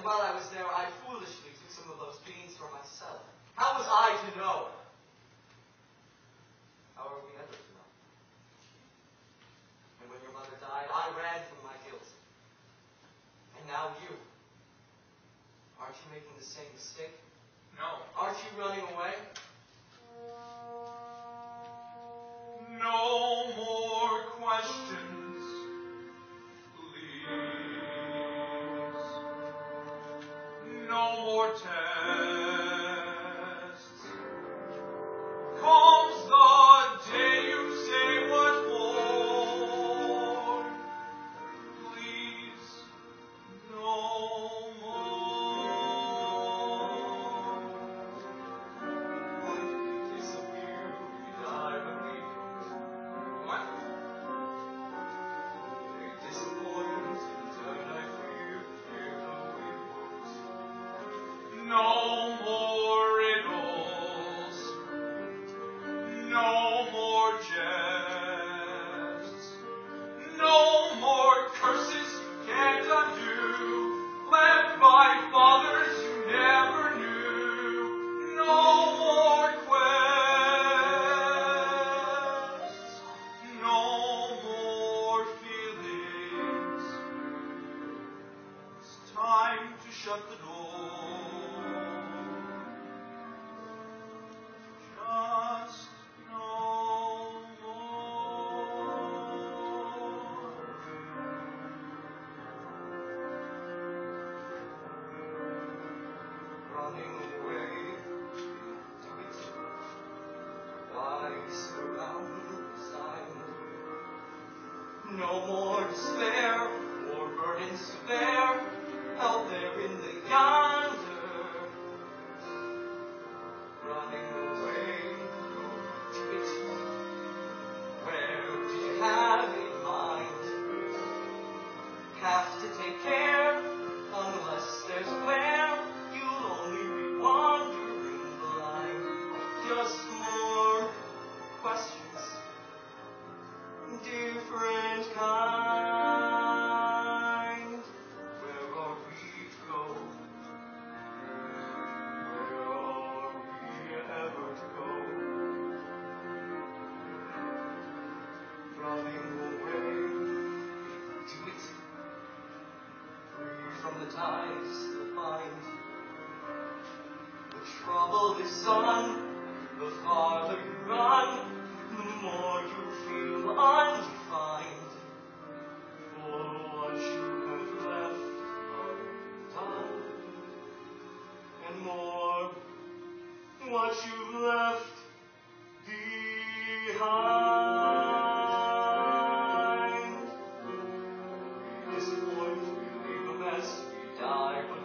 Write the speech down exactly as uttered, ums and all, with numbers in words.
And while I was there, I foolishly took some of those beans for myself. How was I to know? How are we ever to know? And when your mother died, I ran from my guilt. And now you. Aren't you making the same mistake? No. Aren't you running away? No more questions, please. No more tests. Comes the day you say what for. Please, no more. You disappear, you die, but we What? they disappoint in turn, I fear, fear the way won't. No more riddles. No more jests. No more curses can't undo. Left by fathers you never knew. No more quests. No more feelings. It's time to shut the door. Just no more. Running away, do it. Why surround beside? No more despair, more burdens to bear, out there in the yonder. Running away, do it. Where do you have in mind? Have to take care, unless there's glare, you'll only be wandering blind. Just more questions, different kind. Where are we to go? Where are we ever to go? Running away, do it. Free from the ties that bind. The trouble is sun, the farther you run, the more you feel undefined. For what you have left undone, and more what you've left behind. We disappoint, we leave a mess, we die, but